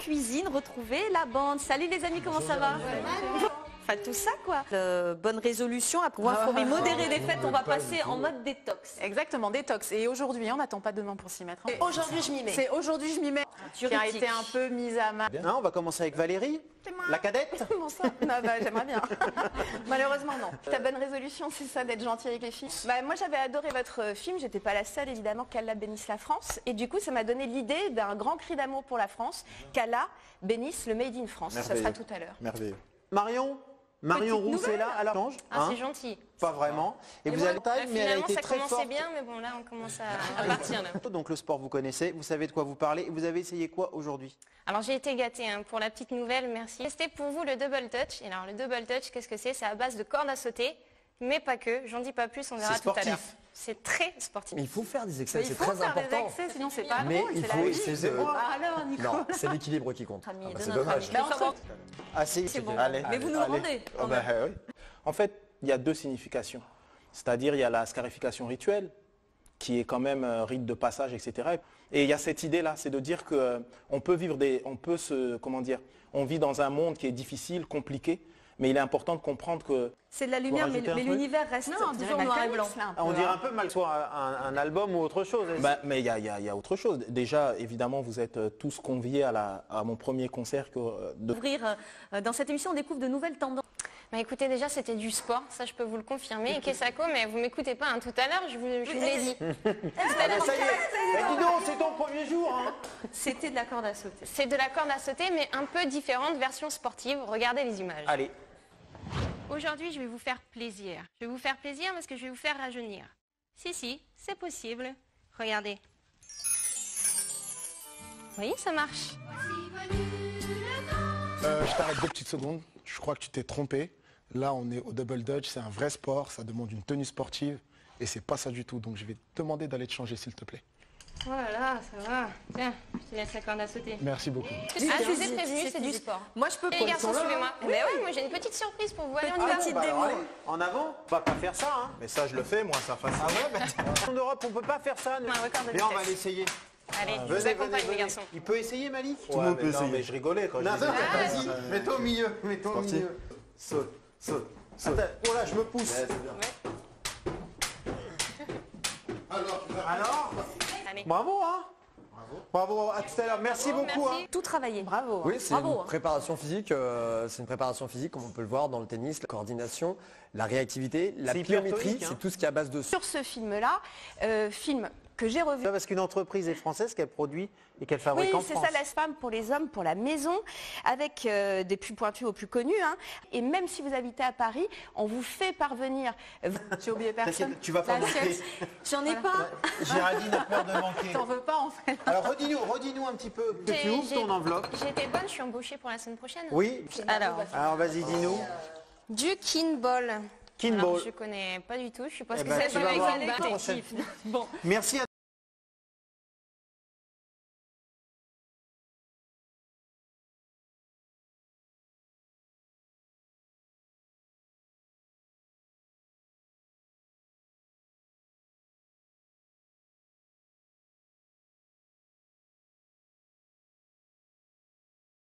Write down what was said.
cuisine, retrouver la bande. Salut les amis, comment ça va? Enfin tout ça quoi. Bonne résolution, à pouvoir modérer les fêtes, on va passer en mode détox. Exactement, détox. Et aujourd'hui, on n'attend pas demain pour s'y mettre. Aujourd'hui je m'y mets. C'est aujourd'hui je m'y mets. Qui a été un peu mise à mal. On va commencer avec Valérie, la cadette. Comment ça? Non, bah, j'aimerais bien. Malheureusement, non. Ta bonne résolution, c'est ça, d'être gentil avec les filles. Bah, moi, j'avais adoré votre film. J'étais pas la seule, évidemment, qu'Allah bénisse la France. Et du coup, ça m'a donné l'idée d'un grand cri d'amour pour la France. Qu'Allah bénisse le Made in France. Merveilleux. Ça sera tout à l'heure. Merveilleux. Marion Rousse est là, alors change. Ah, c'est gentil. Pas vraiment. Et vous avez taille, mais elle a Finalement, été ça très commençait forte. bien, mais bon, là, on commence à partir. Là. Donc le sport, vous connaissez, vous savez de quoi vous parlez. Et vous avez essayé quoi aujourd'hui? Alors, j'ai été gâtée hein, pour la petite nouvelle, merci. C'était pour vous le double touch. Et alors, le double touch, qu'est-ce que c'est? C'est à base de cordes à sauter, mais pas que. J'en dis pas plus, on verra tout à l'heure. C'est très sportif. Mais il faut faire des excès, c'est Il faut très faire important. des excès, sinon c'est pas Mais drôle, il c'est faut la vie. essayer de... Alors, Nico. Non, c'est l'équilibre qui compte. Ami Ah bah, de c'est notre dommage. ami. Assez. bon. Allez. Mais vous nous le rendez. Oh, bah, oui. En fait, il y a deux significations. C'est-à-dire, il y a la scarification rituelle, qui est quand même rite de passage, etc. Et il y a cette idée-là, c'est de dire qu'on peut vivre on vit dans un monde qui est difficile, compliqué, mais il est important de comprendre que... C'est de la lumière, mais rajouter un truc l'univers reste Non, on dirait toujours noir et blanc. Malcolm X, là, un peu, On dirait hein. un peu mal soit un album ou autre chose. Mais il y a autre chose. Déjà, évidemment, vous êtes tous conviés à mon premier concert. Ouvrir, dans cette émission, on découvre de nouvelles tendances. Bah, écoutez, déjà, c'était du sport, ça, je peux vous le confirmer. Et Kessako, mais vous m'écoutez pas, hein, tout à l'heure, je vous l'ai dit. Ça y est. Mais dis donc, c'est ton premier jour. Hein. C'était de la corde à sauter. C'est de la corde à sauter, mais un peu différente, version sportive. Regardez les images. Allez. Aujourd'hui, je vais vous faire plaisir. Je vais vous faire plaisir parce que je vais vous faire rajeunir. Si, c'est possible. Regardez. Vous voyez, ça marche. Je t'arrête 2 petites secondes. Je crois que tu t'es trompé. Là, on est au double dutch. C'est un vrai sport. Ça demande une tenue sportive. Et c'est pas ça du tout. Donc, je vais te demander d'aller te changer, s'il te plaît. Oh là là, ça va. Tiens, je te laisse la corde à sauter. Merci beaucoup. Ah, je vous ai prévenu, c'est du sport. Moi, je peux Et les garçons, suivez-moi. Mais oui, moi j'ai une petite surprise pour vous. Allez, on y va. Petite Bah, démo. alors, allez, en avant, on va pas faire ça. Hein. Mais ça, je le fais, moi, ça facile. Ah ouais, mais en Europe, on peut pas faire ça. Un record de Mais on va vitesse. l'essayer. Allez, je vous accompagne, les garçons. Il peut essayer, Mali? Tout le monde peut essayer. Mais je rigolais quand je Non, disais. vas-y, mets-toi au milieu. Mets-toi au milieu. Saute. Attends, oh là, je me pousse. Alors Allez. Bravo, hein? Bravo, à tout à l'heure. Merci beaucoup. Merci. Tout travailler. Bravo. Oui, c'est Bravo, une hein. préparation physique. C'est une préparation physique, comme on peut le voir dans le tennis, la coordination, la réactivité, la C'est hyper pliométrie, tonique, hein. c'est tout ce qui est à base de... Sur ce film-là, film que j'ai revu. Parce qu'une entreprise est française qu'elle produit et qu'elle Oui, fabrique en c'est France. ça, la spam pour les hommes, pour la maison, avec des plus pointus aux plus connus. Hein. Et même si vous habitez à Paris, on vous fait parvenir... J'ai oublié personne. T'inquiète, tu vas pas manquer. L'assiette. J'en ai pas. Géraldine a peur de manquer. T'en veux pas, en fait. Alors redis-nous un petit peu. Tu ouvres ton enveloppe. J'ai été bonne, je suis embauchée pour la semaine prochaine. Oui. Alors vas-y, dis-nous. Du Kinball. Kinball. Alors, je connais pas du tout, je suppose Eh que ben, ça tu va vas avec voir une la batte. prochaine. Merci à